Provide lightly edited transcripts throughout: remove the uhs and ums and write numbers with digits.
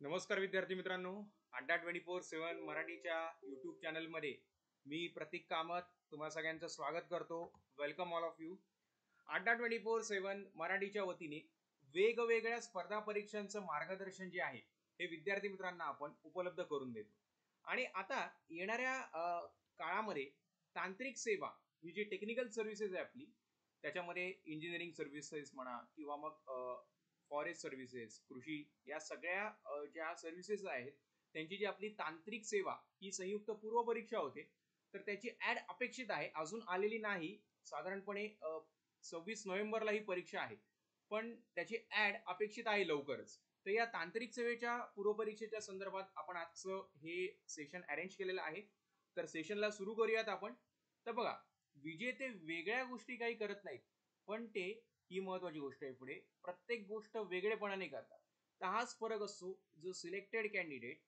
नमस्कार विद्यार्थी मित्रांनो, अड्डा 24/7 मराठीच्या यूट्यूब चॅनलमध्ये मी प्रतीक कामत तुम्हा सगळ्यांचं स्वागत करतो. Welcome all of you. Adda 24/7 मराठीच्या वतीने वेगवेगळ्या स्पर्धा परीक्षांचं मार्गदर्शन जे आहे हे विद्यार्थी मित्रांना आपण उपलब्ध करून देतो. आणि आता येणाऱ्या काळामध्ये तांत्रिक सेवा ही जी टेक्निकल सर्व्हिसेस आहे आपली, त्याच्यामध्ये इंजिनिअरिंग सर्व्हिसेस म्हणा किंवा मग फॉरेस्ट सर्व्हिसेस, कृषी, या सगळ्या ज्या सर्व्हिसेस आहेत त्यांची जी आपली तांत्रिक सेवा ही संयुक्त पूर्व परीक्षा होते, तर त्याची ऍड अपेक्षित आहे. अजून आलेली नाही. साधारणपणे 26 नोव्हेंबरला ही परीक्षा आहे, पण त्याची ऍड अपेक्षित आहे लवकरच. तर या तांत्रिक सेवेच्या पूर्व परीक्षेच्या संदर्भात आपण आजचं हे सेशन अरेंज केलेलं आहे. तर सेशनला सुरू करूयात आपण. तर बघा, विजेते वेगळ्या गोष्टी काही करत नाहीत, पण ते, ही महत्वाची गोष्ट आहे, पुढे प्रत्येक गोष्ट वेगळेपणाने करतात. तर हाच फरक असतो जो सिलेक्टेड कॅन्डिडेट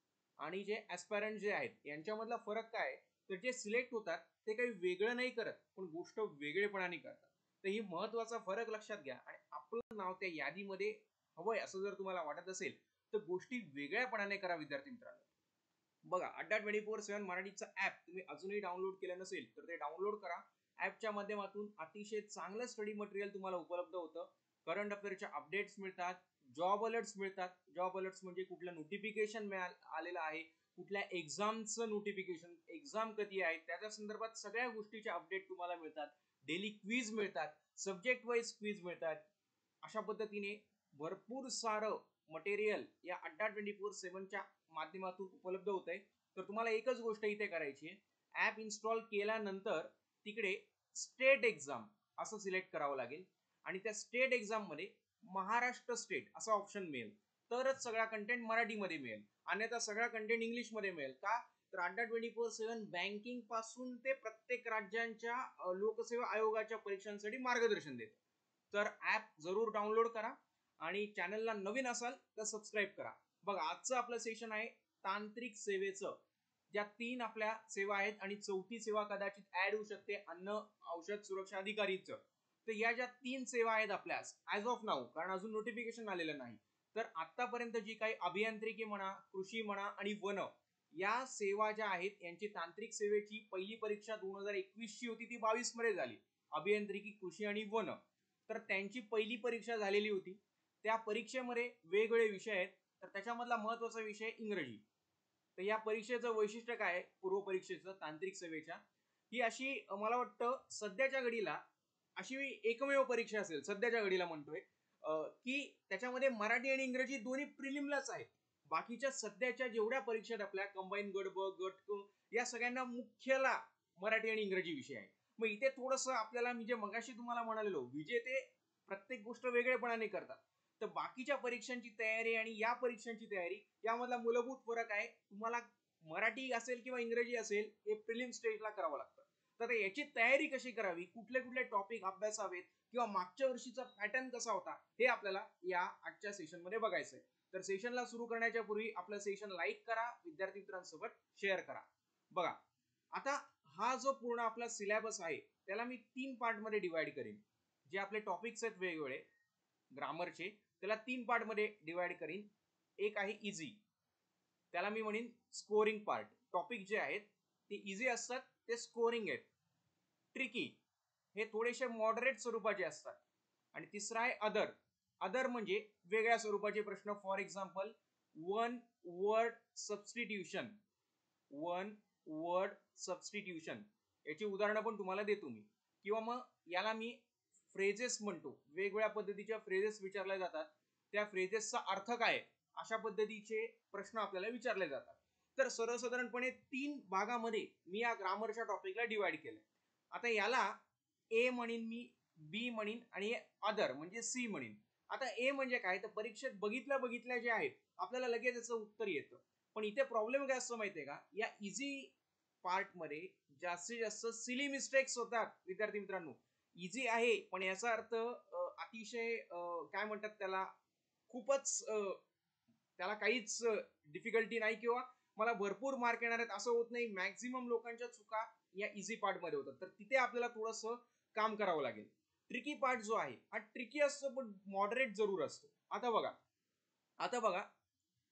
आणि जे ऍस्पायरंट जे आहेत यांच्यामधला फरक काय. तर जे सिलेक्ट होतात ते काही वेगळं नाही करत, पण गोष्ट वेगळेपणाने करतात. तर ही महत्वाचा फरक लक्षात घ्या. आणि आपलं नाव त्या यादीमध्ये हवंय असं जर तुम्हाला वाटत असेल तर गोष्टी वेगळ्यापणाने करा विद्यार्थी मित्रांनो. बघा, अड्डा 24/7 मराठीचं ऍप तुम्ही अजूनही डाउनलोड केलं नसेल तर ते डाउनलोड करा. ऍपच्या माध्यमातून अतिशय चांगलं स्टडी मटेरियल तुम्हाला उपलब्ध होतं. करंट अफेअरच्या अपडेट्स मिळतात, जॉब अलर्ट्स मिळतात. जॉब अलर्ट्स म्हणजे कुठलं नोटिफिकेशन आलेलं आहे, कुठल्या एक्झामचं नोटिफिकेशन, एक्झाम कधी आहे त्याच्या संदर्भात सगळ्या गोष्टीचे अपडेट तुम्हाला मिळतात. डेली क्विज मिळतात, सब्जेक्ट वाईज क्विज मिळतात. अशा पद्धतीने भरपूर सारं मटेरियल या अड्डा 24/7च्या माध्यमातून उपलब्ध होत आहे. तर तुम्हाला एकच गोष्ट इथे करायची आहे. ऍप इन्स्टॉल केल्यानंतर तिकडे स्टेट एक्झाम असं सिलेक्ट करावं लागेल आणि त्या स्टेट एक्झाम मध्ये महाराष्ट्र स्टेट असा ऑप्शन मिळेल, तरच सगळा कंटेंट मराठीमध्ये मिळेल. अन्यथा सगळा कंटेंट इंग्लिशमध्ये मिळेल. का तर अड्डा 24/7 बँकिंग पासून ते प्रत्येक राज्यांच्या लोकसेवा आयोगाच्या परीक्षांसाठी मार्गदर्शन देतं. तर ऍप जरूर डाउनलोड करा आणि चॅनलला नवीन असाल तर सबस्क्राईब करा. बघा, आजचं आपलं सेशन आहे तांत्रिक सेवेचं. ज्या 3 आपल्या सेवा आहेत आणि चौथी सेवा कदाचित ऍड होऊ शकते, अन्न औषध सुरक्षा अधिकारीचं. तर या ज्या 3 सेवा आहेत आपल्या ऍज ऑफ नाऊ, कारण अजून नोटिफिकेशन आलेलं नाही, तर आतापर्यंत जी काही अभियांत्रिकी म्हणा, कृषी म्हणा आणि वन, या सेवा ज्या आहेत यांची तांत्रिक सेवेची पहिली परीक्षा 2021 ची होती, ती 22 मध्ये झाली. अभियांत्रिकी, कृषी आणि वन, तर त्यांची पहिली परीक्षा झालेली होती. त्या परीक्षेमध्ये वेगवेगळे विषय आहेत, तर त्याच्यामधला महत्वाचा विषय इंग्रजी. तर या परीक्षेचं वैशिष्ट्य काय आहे, पूर्व परीक्षेचं तांत्रिक सेवेच्या, ही अशी मला वाटतं सध्याच्या घडीला अशी एकमेव परीक्षा असेल, सध्याच्या घडीला म्हणतोय, की त्याच्यामध्ये मराठी आणि इंग्रजी दोन्ही प्रिलिमलाच आहेत. बाकीच्या सध्याच्या जेवढ्या परीक्षा आहेत आपल्या, कंबाईन गट ब, गट क, या सगळ्यांना मुख्यला मराठी आणि इंग्रजी विषय आहे. मग इथे थोडस आपल्याला, मी जे मगाशी तुम्हाला म्हणालेलो, विजेते प्रत्येक गोष्ट वेगळेपणाने करतात, तर बाकीच्या परीक्षांची तयारी आणि या परीक्षांची तयारी यामधला मूलभूत फरक आहे. तुम्हाला मराठी असेल किंवा इंग्रजी असेल, हे प्रिलिम स्टेजला करावं लागतं. तर याची तयारी कशी करावी, कुठले कुठले टॉपिक अभ्यासावेत किंवा मागच्या वर्षीचा पॅटर्न कसा होता, हे आपल्याला या आजच्या सेशन मध्ये बघायचं आहे. तर सेशनला सुरू करण्याच्या पूर्वी आपलं सेशन लाईक करा, विद्यार्थी मित्रांसोबत शेअर करा. बघा, आता हा जो पूर्ण आपला सिलेबस आहे त्याला मी 3 पार्ट मध्ये डिवाइड करेन. जे आपले टॉपिक्स आहेत वेगवेगळे ग्रामरचे, त्याला 3 पार्ट मध्ये डिवाइड करीन. एक आहे इझी, त्याला मी म्हणेन स्कोरिंग पार्ट. टॉपिक जे आहेत ते इझी असतात, ते स्कोरिंग आहेत. ट्रिकी हे थोडेसे मॉडरेट स्वरूपाचे असतात. आणि तिसरा आहे अदर. अदर म्हणजे वेगळ्या स्वरूपाचे प्रश्न. For example, one word substitution, one word substitution याची उदाहरणं पण तुम्हाला देतो मी. किंवा मग याला मी फ्रेजेस म्हणतो. वेगवेगळ्या पद्धतीच्या फ्रेजेस विचारल्या जातात, त्या फ्रेजेसचा अर्थ काय, अशा पद्धतीचे प्रश्न आपल्याला विचारले जातात. तर सर्वसाधारणपणे 3 भागामध्ये मी या ग्रामरच्या टॉपिकला डिवाइड केलंय. आता याला ए म्हणीन मी, बी म्हणीन आणि अदर म्हणजे सी म्हणीन. आता ए म्हणजे काय, तर परीक्षेत बघितल्या जे आहेत आपल्याला लगेच याचं उत्तर येतं. पण इथे प्रॉब्लेम काय असतो माहितीये का, या इझी पार्ट मध्ये जास्तीत जास्त सिली मिस्टेक्स होतात विद्यार्थी मित्रांनो. इझी आहे पण याचा अर्थ अतिशय काय म्हणतात त्याला, खूपच त्याला काहीच डिफिकल्टी नाही किंवा मला भरपूर मार्क येणार आहेत असं होत नाही. मॅक्झिमम लोकांच्या चुका या इझी पार्ट मध्ये होतात, तर तिथे आपल्याला थोडस काम करावं लागेल. ट्रिकी पार्ट जो आहे हा ट्रिकी असतो पण मॉडरेट जरूर असतो. आता बघा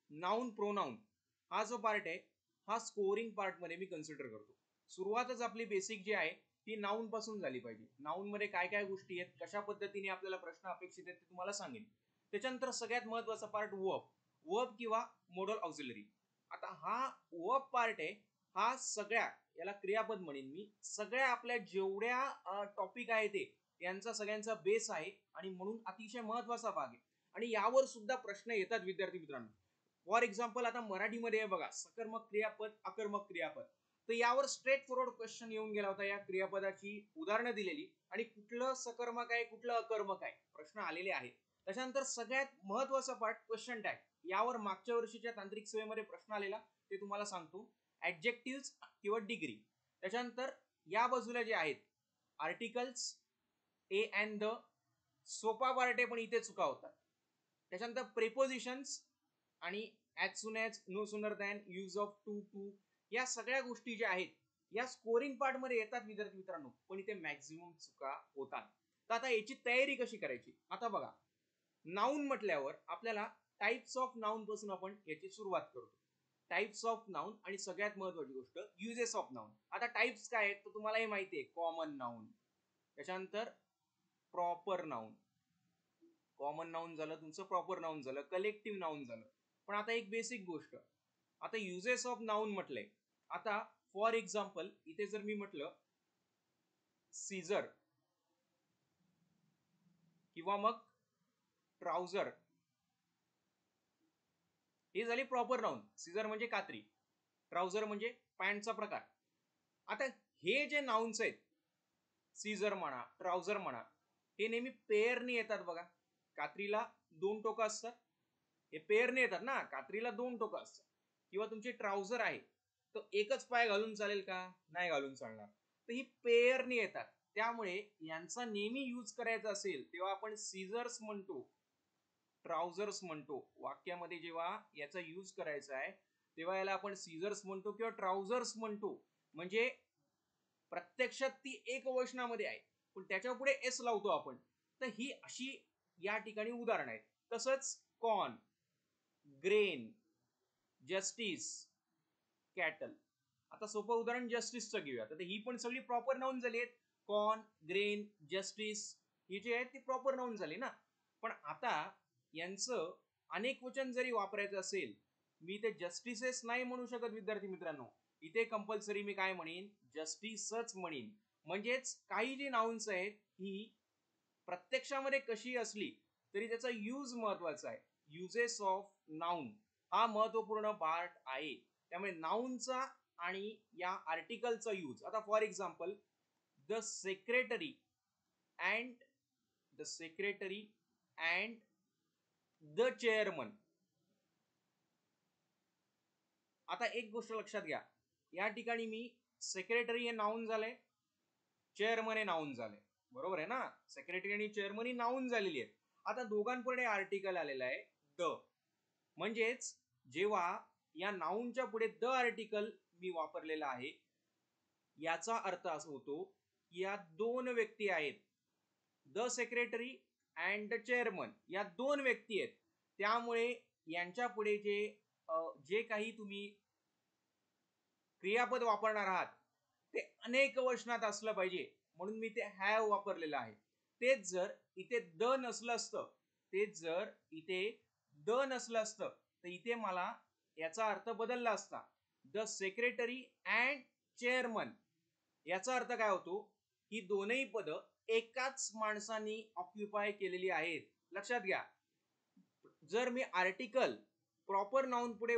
नाऊन प्रोनाऊन हा जो पार्ट आहे हा स्कोरिंग पार्ट मध्ये मी कन्सिडर करतो. सुरुवातच आपली बेसिक जी आहे ती नाऊन पासून झाली पाहिजे. नाऊन मध्ये काय काय गोष्टी आहेत, कशा पद्धतीने आपल्याला प्रश्न अपेक्षित आहेत ते तुम्हाला सांगेन. त्याच्यानंतर सगळ्यात महत्वाचा पार्ट वर्ब किंवा मॉडल ऑक्झिलरी. आता हा वर्ब पार्ट आहे, हा सगळ्या याला क्रियापद म्हणेन मी, सगळ्या आपल्या जेवढ्या टॉपिक आहे ते यांचा सगळ्यांचा बेस आहे आणि म्हणून अतिशय महत्वाचा भाग आहे. आणि यावर सुद्धा प्रश्न येतात विद्यार्थी मित्रांनो. फॉर एक्झाम्पल आता मराठीमध्ये आहे बघा, सकर्मक क्रियापद, अकर्मक क्रियापद. तर यावर स्ट्रेट फॉरवर्ड क्वेश्चन येऊन गेला होता, या क्रियापदाची उदाहरणं दिलेली आणि कुठलं सकर्मक आहे कुठलं अकर्मक आहे प्रश्न आलेले आहेत. त्याच्यानंतर सगळ्यात महत्वाचा पार्ट क्वेश्चन टॅग. यावर मागच्या वर्षीच्या तांत्रिक सेवेमध्ये प्रश्न आलेला, ते तुम्हाला सांगतो. ऍडजेक्टिव्ह किंवा डिग्री. त्याच्यानंतर या बाजूला जे आहेत आर्टिकल्स, ए अँड द, सोपा पार्ट आहे पण इथे चुका होतात. त्याच्यानंतर प्रेपोजिशन्स आणि as soon as, no sooner than, use of to too, या सगळ्या गोष्टी ज्या आहेत या स्कोरिंग पार्ट मध्ये येतात विद्यार्थी मित्रांनो, पण इथे मॅक्झिमम चुका होतात. तर आता याची तयारी कशी करायची. आता बघा, नाऊन म्हटल्यावर आपल्याला टाइप्स ऑफ नाऊन पासून आपण याची सुरुवात करतो. टाइप्स ऑफ नाऊन आणि सगळ्यात महत्वाची गोष्ट युजेस ऑफ नाऊन. आता टाइप्स काय आहेत तर तुम्हाला हे माहिती आहे, कॉमन नाऊन, त्याच्यानंतर प्रॉपर नाऊन, कॉमन नाऊन झालं तुमचं, प्रॉपर नाऊन झालं, कलेक्टिव्ह नाऊन झालं. पण आता एक बेसिक गोष्ट, आता युजेस ऑफ नाऊन म्हटलंय. आता फॉर एक्झाम्पल इथे जर मी म्हटलं सीझर किंवा मग ट्राउझर, हे झाली प्रॉपर नाऊन. सीझर म्हणजे कात्री, ट्राउझर म्हणजे पॅन्टचा प्रकार. आता हे जे नाउन्स आहेत, सीझर म्हणा, ट्राउझर म्हणा, हे नेहमी पेअरने येतात बघा. कात्रीला दोन टोकं असतात, हे पेअरने येतात ना, कात्रीला दोन टोकं असतात. किंवा तुमची ट्राउझर आहे तर एकच पाय घालून चालेल का, नाही घालून चालणार. तर ही पेअरने येतात, त्यामुळे यांचा नेहमी यूज करायचा असेल तेव्हा आपण सीझर्स म्हणतो, ट्राउझर्स म्हणतो. वाक्यामध्ये जेव्हा याचा यूज करायचा आहे तेव्हा याला आपण सीझर्स म्हणतो किंवा ट्राउझर्स म्हणतो. म्हणजे प्रत्यक्षात ती एक वचनामध्ये आहे पण त्याच्या पुढे एस लावतो आपण. तर ही अशी या ठिकाणी उदाहरण आहेत. तसंच कॉर्न, ग्रेन, जस्टिस, कॅटल. आता सोपं उदाहरण जस्टिसचं घेऊया. तर ही पण सगळी प्रॉपर नाऊन झाली आहेत. कॉर्न, ग्रेन, जस्टिस ही जी आहेत ती प्रॉपर नाऊन झाली ना. पण आता यांचं अनेक वचन जरी वापरायचं असेल, मी ते जस्टिसेस नाही म्हणू शकत विद्यार्थी मित्रांनो. इथे कंपल्सरी मी काय म्हणेन, जस्टिसच म्हणेन. म्हणजेच काही जी नाउन्स आहेत ही प्रत्यक्षामध्ये कशी असली तरी त्याचा यूज महत्वाचा आहे. युजेस ऑफ नाउन हा महत्वपूर्ण पार्ट आहे. त्यामुळे नाउनचा आणि या आर्टिकलचा यूज. आता for example the secretary and the chairman. आता एक गोष्ट लक्षात घ्या, या ठिकाणी मी सेक्रेटरी हे नाऊन झालंय, चेअरमन हे नाऊन झालंय, बरोबर आहे ना. सेक्रेटरी आणि चेअरमन ही नाऊन झालेली आहेत. आता दोघांपुढे आर्टिकल आलेला आहे द. म्हणजेच जेव्हा या नाऊनच्या पुढे द आर्टिकल मी वापरलेला आहे, याचा अर्थ असा होतो की या दोन व्यक्ती आहेत, the secretary and the chairman, या दोन व्यक्ती आहेत. त्यामुळे यांच्या पुढे जे काही तुम्ही क्रियापद वापरणार आहात ते अनेक वचनात असलं पाहिजे, म्हणून मी ते हॅव वापरलेलं आहे. तेच जर इथे द नसलं असतं तर इथे मला याचा अर्थ बदलला असता. द सेक्रेटरी अँड चेअरमन याचा अर्थ काय होतो, ही दोनही पद एकाच माणसाने ऑक्युपाय केलेली आहेत. लक्षात घ्या, जर मी आर्टिकल प्रॉपर नाउन पुढे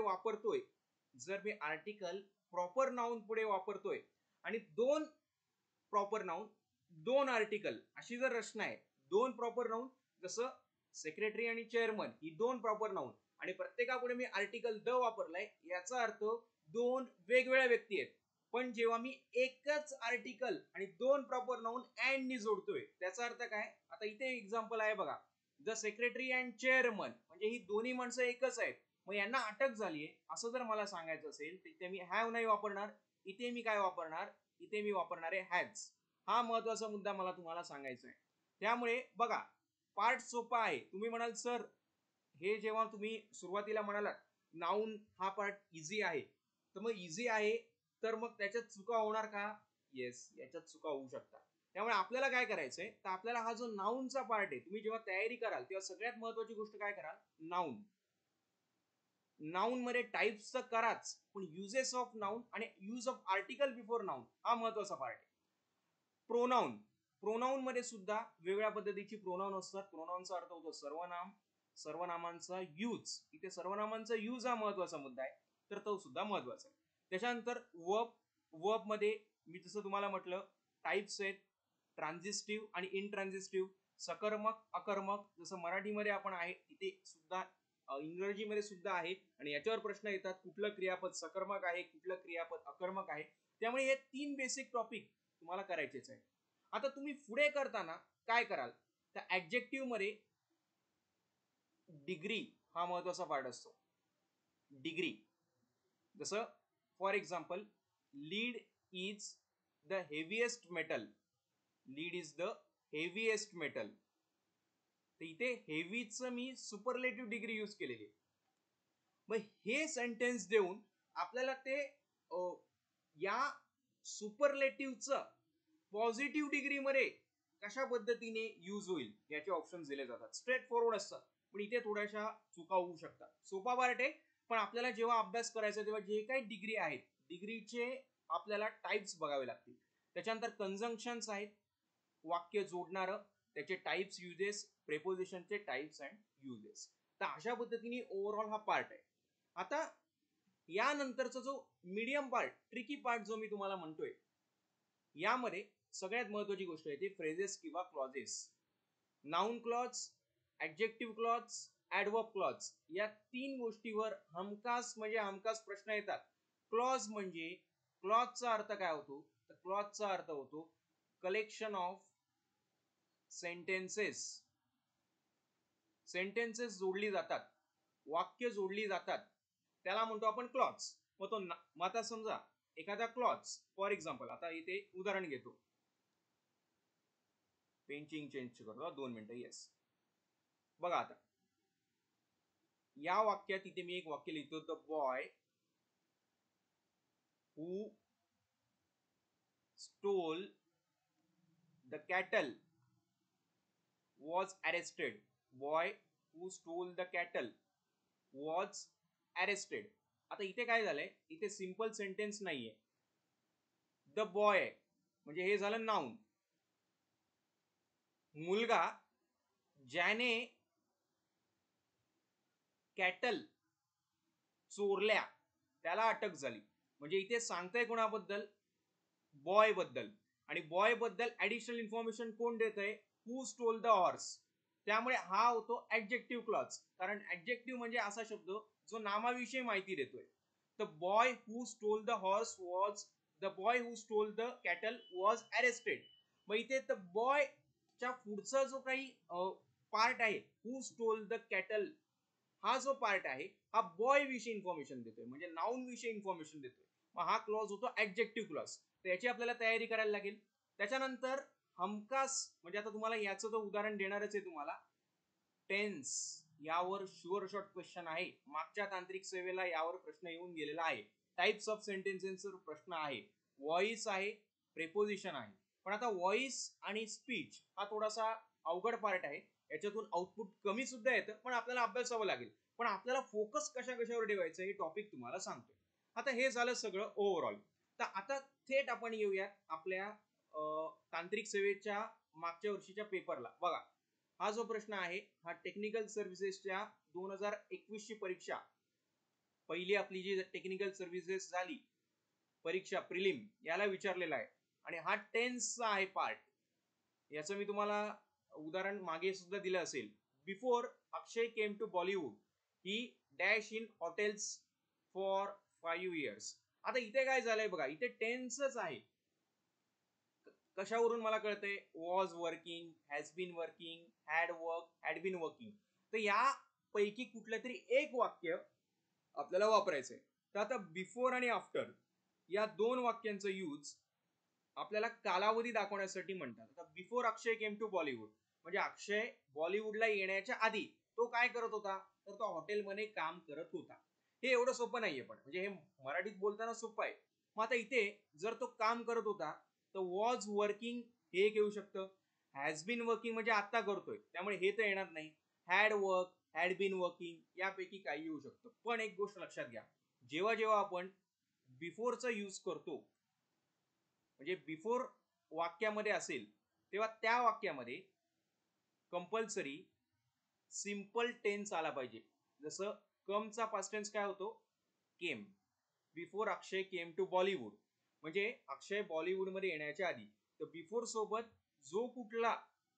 वापरतोय आणि दोन प्रॉपर नाउन दोन आर्टिकल अशी जर रचना आहे, दोन प्रॉपर नाउन जसं सेक्रेटरी आणि चेअरमन ही दोन प्रॉपर नाउन आणि प्रत्येकापुढे मी आर्टिकल द वापरलाय, याचा अर्थ दोन वेगवेगळ्या व्यक्ती आहेत. पण जेव्हा मी एकच आर्टिकल आणि दोन प्रॉपर नाउन अँड नी जोडतोय त्याचा अर्थ काय. आता इथे एक्झाम्पल आहे बघा, द सेक्रेटरी अँड चेअरमन, म्हणजे ही दोन्ही माणसं एकच आहेत, मग यांना अटक झालीये असं जर मला सांगायचं असेल तर इथे मी हॅव नाही वापरणार, इथे मी काय वापरणार, इथे मी वापरणार आहे हॅज. हा महत्वाचा मुद्दा मला तुम्हाला सांगायचा आहे. त्यामुळे बघा, पार्ट सोपा आहे. तुम्ही म्हणाल सर हे जेव्हा तुम्ही सुरुवातीला म्हणालात नाऊन हा पार्ट इझी आहे, तर मग इझी आहे तर मग त्याच्यात चुका होणार का? येस, याच्यात चुका होऊ शकतात. त्यामुळे आपल्याला काय करायचंय, तर आपल्याला हा जो नाऊनचा पार्ट आहे, तुम्ही जेव्हा तयारी कराल तेव्हा सगळ्यात महत्वाची गोष्ट काय कराल, नाऊन. नाऊन मध्ये टाइप्स तर कराच, पण युजेस ऑफ नाऊन आणि use of article before noun हा महत्वाचा पार्ट आहे. प्रोनाऊन, प्रोनाऊन मध्ये सुद्धा वेगवेगळ्या पद्धतीची प्रोनाऊन असतात. प्रोनाऊनचा अर्थ होतो सर्वनाम, सर्वनामांचा यूज. इथे सर्वनामांचा यूज हा महत्वाचा मुद्दा आहे, तर तो सुद्धा महत्वाचा आहे. त्याच्यानंतर वर्ब, वर्ब मध्ये मी जसं तुम्हाला म्हटलं टाइप्स आहेत, ट्रान्झिस्टिव्ह आणि इनट्रान्झिस्टिव्ह, सकर्मक अकर्मक. जसं मराठीमध्ये आपण आहे इथे सुद्धा इंग्रजीमध्ये सुद्धा आहे, आणि याच्यावर प्रश्न येतात कुठलं क्रियापद सकर्मक आहे, कुठलं क्रियापद अकर्मक आहे. त्यामुळे हे 3 बेसिक टॉपिक तुम्हाला करायचेच आहे. आता तुम्ही पुढे करताना काय कराल, तर ऍडजेक्टिव्ह मध्ये डिग्री हा महत्वाचा पार्ट असतो. डिग्री, जसं for example lead is the heaviest metal. Lead is the heaviest metal. तर इथे हेवीचं मी सुपरलेटिव्ह डिग्री यूज केलेली आहे. मग हे सेंटेन्स देऊन आपल्याला ते या सुपरलेटिव्हचं पॉझिटिव्ह डिग्री मध्ये कशा पद्धतीने यूज होईल याचे ऑप्शन दिले जातात. स्ट्रेट फॉरवर्ड असतात, पण इथे थोड्याशा चुका होऊ शकतात. सोपा पार्ट आहे, पण आपल्याला जेव्हा अभ्यास करायचा तेव्हा जे काही डिग्री आहेत, डिग्रीचे आपल्याला टाइप्स बघावे लागतील. त्याच्यानंतर कंजंक्शन्स आहेत, वाक्य जोडणारं, त्याचे टाइप्स, युजेस, प्रेपोजिशनचे टाइप्स अँड युजेस. तर अशा पद्धतीने ओव्हरऑल हा पार्ट आहे. आता यानंतरचा जो मीडियम पार्ट, ट्रिकी पार्ट जो मी तुम्हाला म्हणतोय, यामध्ये सगळ्यात महत्वाची गोष्ट आहे ती फ्रेजेस किंवा clauses. Noun clause, adjective clause, adverb clause, या 3 गोष्टीवर हमखास म्हणजे हमखास प्रश्न येतात. क्लॉज म्हणजे, क्लॉजचा अर्थ काय होतो, तर क्लॉजचा अर्थ होतो कलेक्शन ऑफ सेंटेन्सेस. सेंटेन्सेस जोडली जातात, वाक्य जोडली जातात, त्याला म्हणतो आपण क्लॉज. मग तो मग आता समजा एखादा क्लॉज, फॉर एक्झाम्पल आता इथे उदाहरण घेतो, पेंचिंग चेंज करतो 2 मिनिटं. येस, बघा आता या वाक्यात इथे मी एक वाक्य लिहितो, the boy who stole the cattle was arrested. Boy who stole the cattle was arrested. आता इथे काय झालंय, इथे सिंपल सेंटेन्स नाहीये, द बॉय म्हणजे हे झालं नाउन. मुलगा ज्याने कॅटल चोरल्या त्याला अटक झाली. म्हणजे इथे सांगताय कोणाबद्दल, बॉय बद्दल. आणि बॉय बद्दल ऍडिशनल इन्फॉर्मेशन कोण देतंय, हू स्टोल द हॉर्स. त्यामुळे हा होतो ऍडजेक्टिव्ह क्लॉज, कारण ऍडजेक्टिव्ह म्हणजे असा शब्द जो नामाविषयी माहिती देतोय. The boy who stole the horse was, the boy who stole the cattle was arrested. मग इथे द बॉय च्या पुढचा जो काही पार्ट आहे, हू स्टोल द कॅटल, हा जो पार्ट आहे हा बॉय विषयी इन्फॉर्मेशन देतोय, म्हणजे नाउन विषयी इन्फॉर्मेशन देतोय. मग हा क्लॉज होतो ऍडजेक्टिव्ह क्लॉज. तर याची आपल्याला तयारी करायला लागेल. त्याच्यानंतर हमखास म्हणजे आता तुम्हाला याचं तर उदाहरण देणारच आहे तुम्हाला, टेन्स यावर शुअर शॉर्ट क्वेश्चन आहे. मागच्या तांत्रिक सेवेला यावर प्रश्न येऊन गेलेला आहे. टाइप्स ऑफ सेंटेन्सेसवर प्रश्न आहे, व्हॉइस आहे, प्रेपोजिशन आहे. पण आता व्हॉइस आणि स्पीच हा थोडासा अवघड पार्ट आहे, याच्यातून आउटपुट कमी सुद्धा येतं, पण आपल्याला अभ्यासावं लागेल. पण आपल्याला फोकस कशा कशावर ठेवायचं हे टॉपिक तुम्हाला सांगतोय. आता हे झालं सगळं ओव्हरऑल. तर आता थेट आपण येऊयात आपल्या तांत्रिक सेवेच्या मागच्या वर्षीच्या पेपरला. बघा हा जो प्रश्न आहे हा टेक्निकल सर्व्हिसेसच्या 2021 ची परीक्षा, पहिली आपली जी टेक्निकल सर्व्हिसेस झाली परीक्षा प्रिलिम, याला विचारलेला आहे. आणि हा टेन्सचा आहे पार्ट. याचं मी तुम्हाला उदाहरण मागे सुद्धा दिलं असेल. Before Akshay came to Bollywood he dash in hotels for 5 years. आता इथे काय झालंय बघा, इथे टेन्सच आहे. कशावरून मला कळतंय, was working, has been working, had work, had been working. तर या पैकी कुठलं तरी एक वाक्य आपल्याला वापरायचंय. तर आता बिफोर आणि आफ्टर या 2 वाक्यांचं यूज आपल्याला कालावधी दाखवण्यासाठी म्हणतात. आता before Akshay came to Bollywood म्हणजे अक्षय बॉलिवूडला येण्याच्या आधी तो काय करत होता, तर तो हॉटेलमध्ये काम करत होता. हे एवढं सोपं नाहीये, पण म्हणजे हे मराठीत बोलताना सोपं आहे. मग आता इथे जर तो काम करत होता तर वॉज वर्किंग हे एक येऊ शकतं. हॅज बीन वर्किंग म्हणजे आता करतोय, त्यामुळे हे तर येणार नाही. Had work, had been working यापैकी काही येऊ शकतं. पण एक गोष्ट लक्षात घ्या, जेव्हा जेव्हा आपण बिफोरचा यूज करतो, म्हणजे बिफोर वाक्यामध्ये असेल, तेव्हा त्या वाक्यामध्ये कंपल्सरी सिंपल टेन्स आला पाहिजे. जसं कमचा पास्ट टेन्स काय होतो? Came. Before Akshay came to Bollywood, म्हणजे अक्षय बॉलिवूड मध्ये येण्याच्या आधी. तर बिफोर सोबत जो कुठला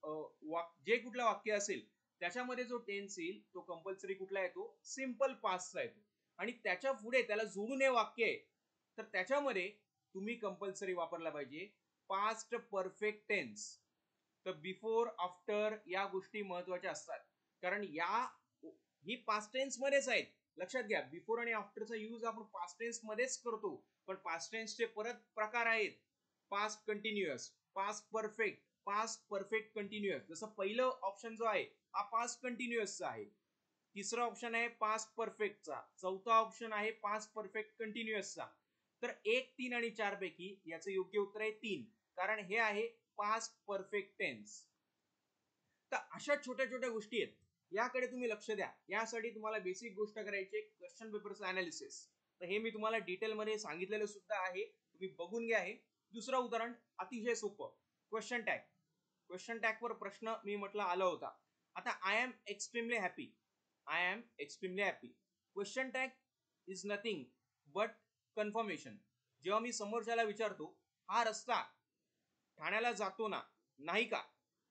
जे कुठलं वाक्य असेल त्याच्यामध्ये जो टेन्स येईल तो कंपल्सरी कुठला येतो? सिंपल पास्टचा येतो. आणि त्याच्या पुढे त्याला जोडून हे वाक्य आहे, तर त्याच्यामध्ये तुम्ही कंपल्सरी वापरला पाहिजे पास्ट परफेक्ट टेन्स. तर बिफोर, आफ्टर या गोष्टी महत्वाच्या असतात, कारण ही पास्ट टेन्स मध्येच आहेत. लक्षात घ्या, बिफोर आणि आफ्टरचा यूज आपण पास्ट टेन्स मध्येच करतो, पण पास्ट टेन्सचे परत प्रकार आहेत. Past continuous, past perfect, past perfect continuous. जसं पहिलं ऑप्शन जो आहे हा पास्ट कंटिन्युअसचा आहे, तिसरा ऑप्शन आहे पास्ट परफेक्टचा, चौथा ऑप्शन आहे पास्ट परफेक्ट कंटिन्युअसचा. तर 1, 3 आणि 4 पैकी याचं योग्य उत्तर आहे 3, कारण हे आहे पास्ट परफेक्ट टेन्स. तर अशा छोट्या छोट्या गोष्टी आहेत, याकडे तुम्ही लक्ष द्या. यासाठी तुम्हाला बेसिक गोष्ट करायची क्वेश्चन पेपरचं अनालिसिस. तर हे मी तुम्हाला डिटेलमध्ये सांगितलेलं सुद्धा आहे, तुम्ही बघून घ्या. हे दुसरं उदाहरण अतिशय सोपं, क्वेश्चन टॅग. क्वेश्चन टॅग वर प्रश्न मी म्हटलं आला होता. आता I am extremely happy, I am extremely happy. Question tag is nothing but confirmation. जेव्हा मी समोरच्याला विचारतो हा रस्ता ठाण्याला जातो ना, नाही का,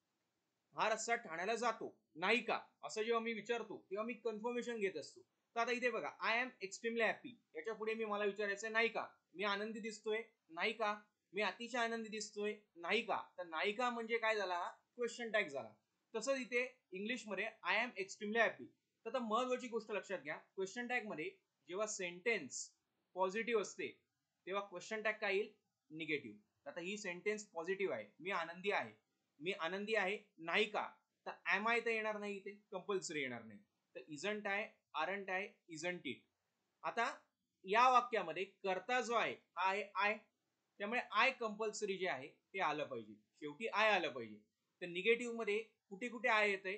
हा रस्ता ठाण्याला जातो नाही का, असं जेव्हा मी विचारतो तेव्हा मी कन्फर्मेशन घेत असतो. तर आता इथे बघा, आय एम एक्स्ट्रीमली हॅपी, याच्या पुढे मी मला विचारायचंय नाही का, मी आनंदी दिसतोय नाही का, मी अतिशय आनंदी दिसतोय नाही का. तर नाही का म्हणजे काय झाला? क्वेश्चन टॅग झाला. तसंच इथे इंग्लिश मध्ये आय एम एक्स्ट्रीमली हॅपी. तर महत्वाची गोष्ट लक्षात घ्या, क्वेश्चन टॅग मध्ये जेव्हा सेंटेन्स पॉझिटिव्ह असते तेव्हा क्वेश्चन टॅग काय येईल? निगेटिव्ह. आता ही सेंटेन्स पॉझिटिव्ह आहे, मी आनंदी आहे, मी आनंदी आहे नाही का, तर एम आय तर येणार नाही, इथे कंपल्सरी येणार नाही. तर इजंट आहे, आरंट आहे, इजंट इट. आता या वाक्यामध्ये कर्ता जो आहे हा आहे आय, त्यामुळे आय कंपल्सरी जे आहे ते आलं पाहिजे, शेवटी आय आलं पाहिजे. तर निगेटिव्ह मध्ये कुठे कुठे आय येते?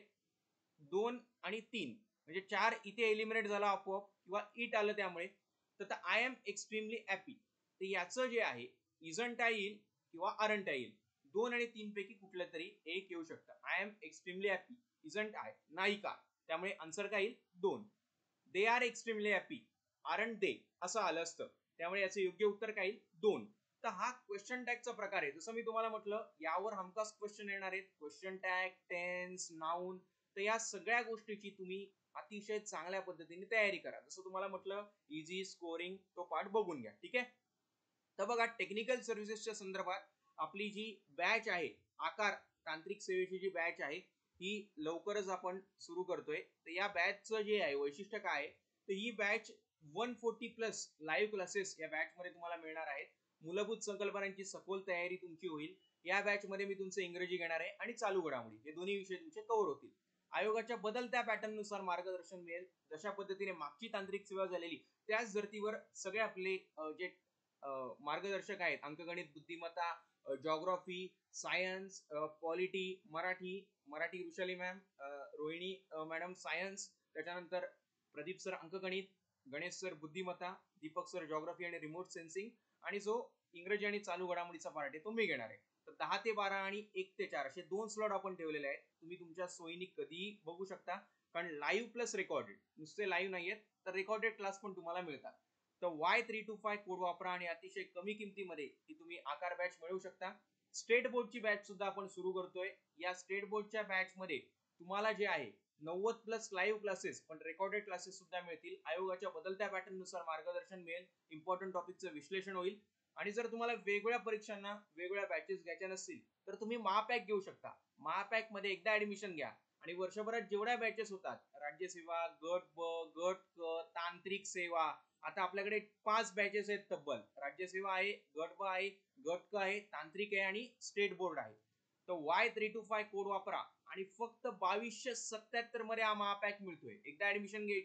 2 आणि 3, म्हणजे 4 इथे एलिमिनेट झाला आपोआप, किंवा इट आलं त्यामुळे. तर आय एम एक्स्ट्रीमली हॅपी, तर याचं जे आहे इजंट आय येईल किंवा आरंट आय येईल. 2 आणि 3 पैकी कुठलं तरी एक येऊ शकतं. I am extremely happy, isn't I, नाही का, त्यामुळे आन्सर काय येईल? 2. They are extremely happy, aren't they असं आलं असतं, त्यामुळे याचं योग्य उत्तर काय येईल? 2. तर हा क्वेश्चन टॅगचा प्रकार आहे. जसं मी तुम्हाला म्हटलं यावर हमखास क्वेश्चन येणार आहेत, क्वेश्चन टॅग, टेन्स, नाउन. तर या सगळ्या गोष्टीची तुम्ही अतिशय चांगल्या पद्धतीने तयारी करा. जसं तुम्हाला म्हटलं इझी स्कोरिंग, तो पार्ट बघून घ्या, ठीक आहे. तर बघा, टेक्निकल सर्व्हिसेसच्या संदर्भात आपली जी बॅच आहे, आकार तांत्रिक सेवेची जी बॅच आहे, ही लवकरच आपण सुरू करतोय. तर या बॅचचं जे आहे वैशिष्ट्य काय आहे, तर ही बॅच 140+ लाईव्ह क्लासेस या बॅच मध्ये तुम्हाला मिळणार आहेत. मूलभूत संकल्पनांची सखोल तयारी तुमची होईल. या बॅच मध्ये मी तुमचं इंग्रजी घेणार आहे आणि चालू घडामोडी हे दोन्ही विषय तुमचे कव्हर होतील. आयोगाच्या बदलत्या पॅटर्न नुसार मार्गदर्शन मिळेल. जशा पद्धतीने मागची तांत्रिक सेवा झालेली त्याच धर्तीवर सगळे आपले जे मार्गदर्शक आहेत, अंकगणित, बुद्धिमत्ता, geography, science, polity, Marathi Vrushali ma'am, Rohini madam science, त्याच्यानंतर प्रदीप सर अंकगणित, गणेश सर बुद्धिमत्ता, दीपक सर जॉग्राफी आणि रिमोट सेन्सिंग, आणि जो इंग्रजी आणि चालू घडामोडीचा पार्ट आहे तो मी घेणार आहे. तर 10 ते 12 आणि 1 ते 4 असे 2 स्लॉट आपण ठेवलेले आहेत. तुम्ही तुमच्या सोयीने कधीही बघू शकता, कारण लाईव्ह प्लस रेकॉर्डेड, नुसते लाईव्ह नाहीयेत तर रेकॉर्डेड क्लास पण तुम्हाला मिळतात. तर Y325 कोड वापरा आणि अतिशय कमी किमतीमध्ये ही तुम्ही आकार बॅच मिळवू शकता. स्टेट बोर्डची बॅच सुद्धा आपण सुरू करतोय. या स्टेट बोर्डच्या बॅच मध्ये तुम्हाला जे आहे 90+ लाईव्ह क्लासेस पण रेकॉर्डेड क्लासेस सुद्धा मिळतील. आयोगाच्या बदलत्या पॅटर्न नुसार मार्गदर्शन मिळेल, इम्पॉर्टंट टॉपिकचं विश्लेषण होईल. आणि जर तुम्हाला वेगवेगळ्या परीक्षांना वेगवेगळ्या बॅचेस घ्यायच्या नसतील तर तुम्ही महापॅक घेऊ शकता. महापॅक मध्ये एकदा ऍडमिशन घ्या आणि वर्षभरात जेवढ्या बॅचेस होतात, राज्यसेवा, गट ब, गट क, तांत्रिक सेवा, आता आपल्याकडे 5 बॅचेस आहेत तब्बल. राज्यसेवा आहे, गट ब आहे, गट क आहे, तांत्रिक आहे आणि स्टेट बोर्ड आहे. तर Y325 कोड वापरा आणि फक्त 2277 मध्ये हा महापॅक मिळतोय. एकदा ऍडमिशन घ्यायची,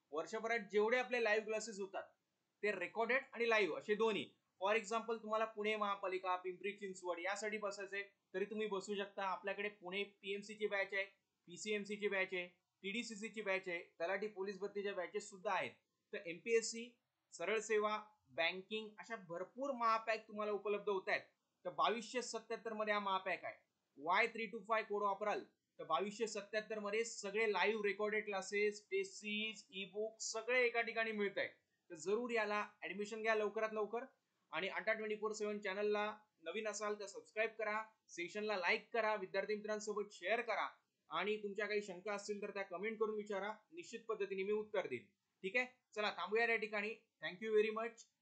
वर्षभरात जेवढे आपले लाईव्ह क्लासेस होतात ते रेकॉर्डेड आणि लाईव्ह असे दोन्ही. फॉर एक्झाम्पल तुम्हाला पुणे महापालिका, पिंपरी चिंचवड यासाठी बसायचंय तरी तुम्ही बसू शकता. आपल्याकडे पुणे पीएमसी ची बॅच आहे, पीसीएमसी ची बॅच आहे, टीडीसीसी ची बॅच आहे, तलाठी पोलीस भरतीच्या बॅचेस सुद्धा आहेत. तर एमपीएससी, सरळ सेवा, बँकिंग अशा भरपूर महापॅक तुम्हाला उपलब्ध होत आहेत. तर 2277 मध्ये हा महापॅक आहे. Y325 कोड वापराल तर 2277 मध्ये सगळे live recorded classes, test series, e book सगळे एका ठिकाणी मिळत आहे. तर जरूर याला ऍडमिशन घ्या लवकरात लवकर. आणि अड्डा 24/7 चॅनलला नवीन असाल तर सबस्क्राईब करा, सेशनला लाईक करा, विद्यार्थी मित्रांसोबत शेअर करा आणि तुमच्या काही शंका असतील तर त्या कमेंट करून विचारा. निश्चित पद्धतीने मी उत्तर देईन. ठीक आहे, चला थांबूया या ठिकाणी. Thank you very much.